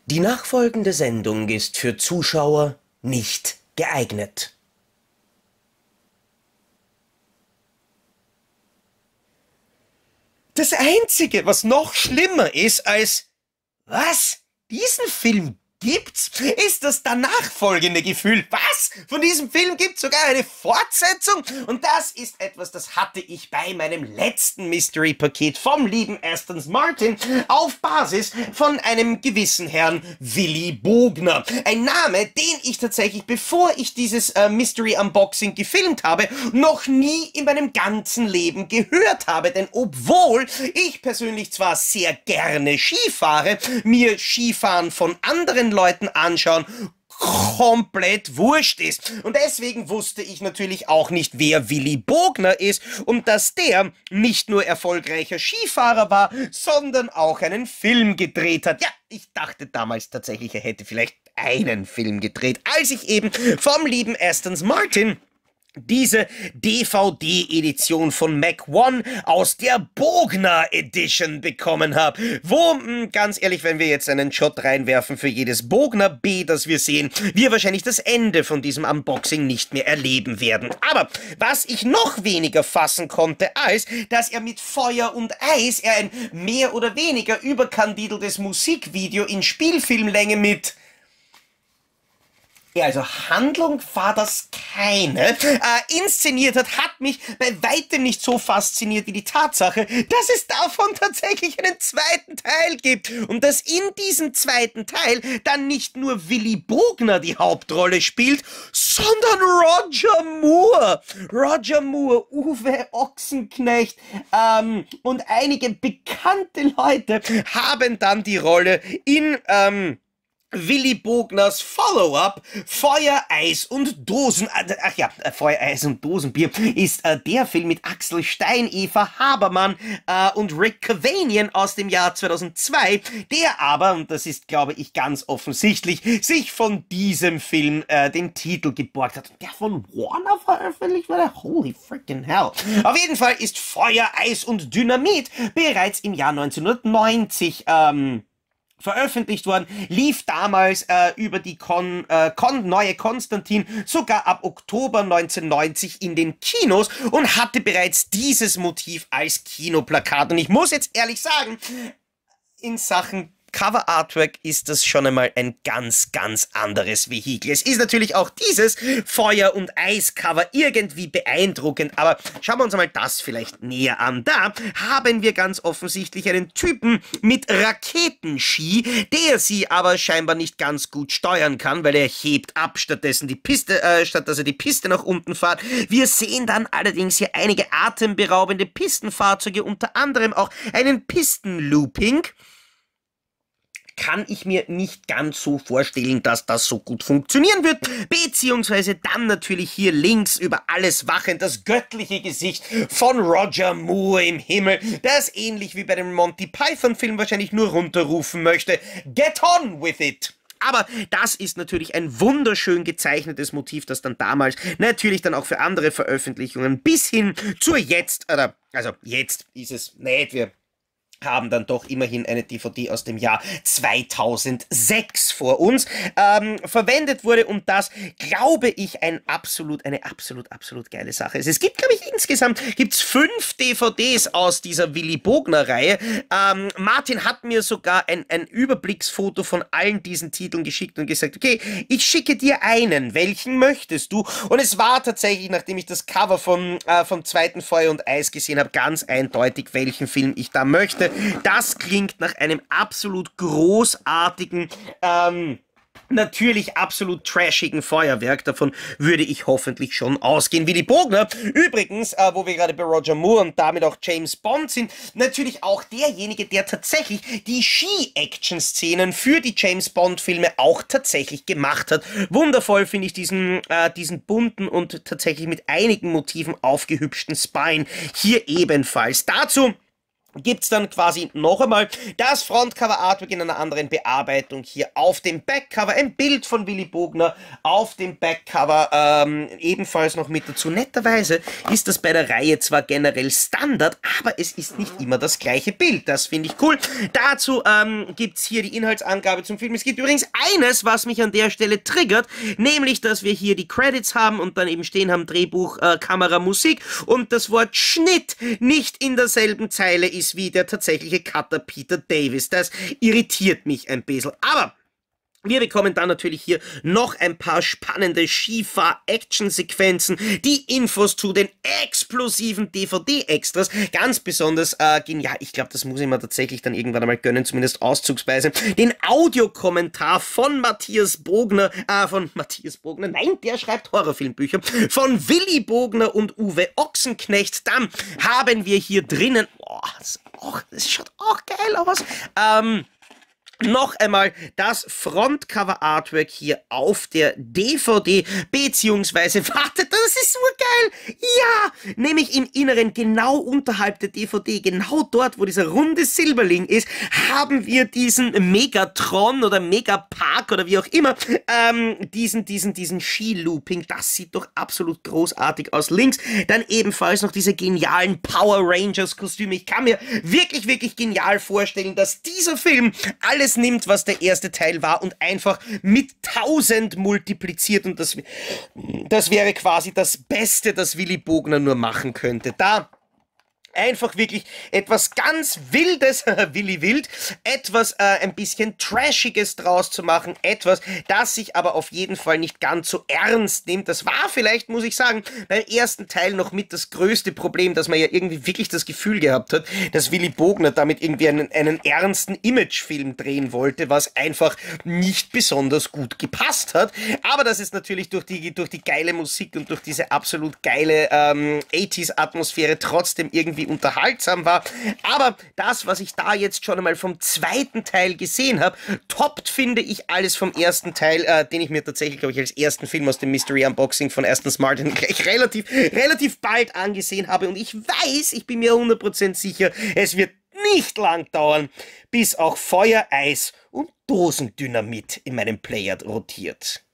Die nachfolgende Sendung ist für Zuschauer nicht geeignet. Das Einzige, was noch schlimmer ist als "Was? Diesen Film gibt's?", ist das danach folgende Gefühl. Was? Von diesem Film gibt's sogar eine Fortsetzung? Und das ist etwas, das hatte ich bei meinem letzten Mystery-Paket vom lieben Aston Martin auf Basis von einem gewissen Herrn Willy Bogner. Ein Name, den ich tatsächlich, bevor ich dieses Mystery-Unboxing gefilmt habe, noch nie in meinem ganzen Leben gehört habe. Denn obwohl ich persönlich zwar sehr gerne Ski fahre, mir Skifahren von anderen Leuten anschauen komplett wurscht ist. Und deswegen wusste ich natürlich auch nicht, wer Willy Bogner ist und dass der nicht nur erfolgreicher Skifahrer war, sondern auch einen Film gedreht hat. Ja, ich dachte damals tatsächlich, er hätte vielleicht einen Film gedreht, als ich eben vom lieben Aston Martin diese DVD-Edition von Mac One aus der Bogner Edition bekommen habe, wo, ganz ehrlich, wenn wir jetzt einen Shot reinwerfen für jedes Bogner B, das wir sehen, wir wahrscheinlich das Ende von diesem Unboxing nicht mehr erleben werden. Aber was ich noch weniger fassen konnte, als dass er mit Feuer und Eis ein mehr oder weniger überkandideltes Musikvideo in Spielfilmlänge mit... Ja, also Handlung war das keine. Inszeniert hat mich bei weitem nicht so fasziniert wie die Tatsache, dass es davon tatsächlich einen zweiten Teil gibt. Und dass in diesem zweiten Teil dann nicht nur Willy Bogner die Hauptrolle spielt, sondern Roger Moore. Roger Moore, Uwe Ochsenknecht und einige bekannte Leute haben dann die Rolle in... Willy Bogners Follow-up Feuer, Eis und Dosen... Ach ja, Feuer, Eis und Dosenbier ist der Film mit Axel Stein, Eva Habermann und Rick Cavanian aus dem Jahr 2002, der aber, und das ist, glaube ich, ganz offensichtlich, sich von diesem Film den Titel geborgt hat. Und der von Warner veröffentlicht wurde? Holy freaking hell. Auf jeden Fall ist Feuer, Eis und Dynamit bereits im Jahr 1990 veröffentlicht worden, lief damals über die neue Konstantin sogar ab Oktober 1990 in den Kinos und hatte bereits dieses Motiv als Kinoplakat. Und ich muss jetzt ehrlich sagen, in Sachen Cover Artwork ist das schon einmal ein ganz, ganz anderes Vehikel. Es ist natürlich auch dieses Feuer- und Eis-Cover irgendwie beeindruckend, aber schauen wir uns einmal das vielleicht näher an. Da haben wir ganz offensichtlich einen Typen mit Raketenski, der sie aber scheinbar nicht ganz gut steuern kann, weil er hebt ab, statt dass er die Piste nach unten fährt. Wir sehen dann allerdings hier einige atemberaubende Pistenfahrzeuge, unter anderem auch einen Pistenlooping. Kann ich mir nicht ganz so vorstellen, dass das so gut funktionieren wird, beziehungsweise dann natürlich hier links über alles wachend das göttliche Gesicht von Roger Moore im Himmel, das ähnlich wie bei dem Monty Python Film wahrscheinlich nur runterrufen möchte: Get on with it! Aber das ist natürlich ein wunderschön gezeichnetes Motiv, das dann damals natürlich dann auch für andere Veröffentlichungen bis hin zur jetzt ist es nicht, wir haben dann doch immerhin eine DVD aus dem Jahr 2006 vor uns, verwendet wurde, und das, glaube ich, eine absolut geile Sache ist. Es gibt, glaube ich, insgesamt gibt's 5 DVDs aus dieser Willy Bogner-Reihe. Martin hat mir sogar ein Überblicksfoto von allen diesen Titeln geschickt und gesagt, okay, ich schicke dir einen, welchen möchtest du? Und es war tatsächlich, nachdem ich das Cover vom zweiten Feuer und Eis gesehen habe, ganz eindeutig, welchen Film ich da möchte. Das klingt nach einem absolut großartigen, natürlich absolut trashigen Feuerwerk. Davon würde ich hoffentlich schon ausgehen. Willy Bogner, übrigens, wo wir gerade bei Roger Moore und damit auch James Bond sind, natürlich auch derjenige, der tatsächlich die Ski-Action-Szenen für die James Bond-Filme auch tatsächlich gemacht hat. Wundervoll finde ich diesen bunten und tatsächlich mit einigen Motiven aufgehübschten Spine hier ebenfalls. Dazu gibt's dann quasi noch einmal das Frontcover-Artwork in einer anderen Bearbeitung hier auf dem Backcover. Ein Bild von Willi Bogner auf dem Backcover, ebenfalls noch mit dazu. Netterweise ist das bei der Reihe zwar generell Standard, aber es ist nicht immer das gleiche Bild. Das finde ich cool. Dazu gibt's hier die Inhaltsangabe zum Film. Es gibt übrigens eines, was mich an der Stelle triggert, nämlich, dass wir hier die Credits haben und dann eben stehen haben Drehbuch, Kamera, Musik und das Wort Schnitt nicht in derselben Zeile ist wie der tatsächliche Cutter Peter Davis. Das irritiert mich ein bisschen. Aber wir bekommen dann natürlich hier noch ein paar spannende Skifahr-Action-Sequenzen, die Infos zu den explosiven DVD-Extras, ganz besonders genial, ich glaube, das muss ich mir tatsächlich dann irgendwann einmal gönnen, zumindest auszugsweise, den Audiokommentar von Matthias Bogner, nein, der schreibt Horrorfilmbücher, von Willi Bogner und Uwe Ochsenknecht. Dann haben wir hier drinnen, das schaut auch geil aus, noch einmal das Frontcover-Artwork hier auf der DVD, beziehungsweise, wartet, das ist so geil, ja, nämlich im Inneren, genau unterhalb der DVD, genau dort, wo dieser runde Silberling ist, haben wir diesen Megatron oder Megapark oder wie auch immer, diesen Ski-Looping, das sieht doch absolut großartig aus. Links dann ebenfalls noch diese genialen Power Rangers-Kostüme. Ich kann mir wirklich, wirklich genial vorstellen, dass dieser Film alles nimmt, was der erste Teil war und einfach mit 1000 multipliziert und das wäre quasi das Beste, das Willi Bogner nur machen könnte. Da einfach wirklich etwas ganz Wildes, Willi Wild, etwas ein bisschen Trashiges draus zu machen, etwas, das sich aber auf jeden Fall nicht ganz so ernst nimmt. Das war vielleicht, muss ich sagen, beim ersten Teil noch mit das größte Problem, dass man ja irgendwie wirklich das Gefühl gehabt hat, dass Willi Bogner damit irgendwie einen ernsten Imagefilm drehen wollte, was einfach nicht besonders gut gepasst hat. Aber das ist natürlich durch die geile Musik und durch diese absolut geile 80s-Atmosphäre trotzdem irgendwie unterhaltsam war. Aber das, was ich da jetzt schon einmal vom zweiten Teil gesehen habe, toppt, finde ich, alles vom ersten Teil, den ich mir tatsächlich, glaube ich, als ersten Film aus dem Mystery Unboxing von Aston Martin gleich relativ bald angesehen habe. Und ich weiß, ich bin mir 100% sicher, es wird nicht lang dauern, bis auch Feuer, Eis und Dosendynamit in meinem Player rotiert.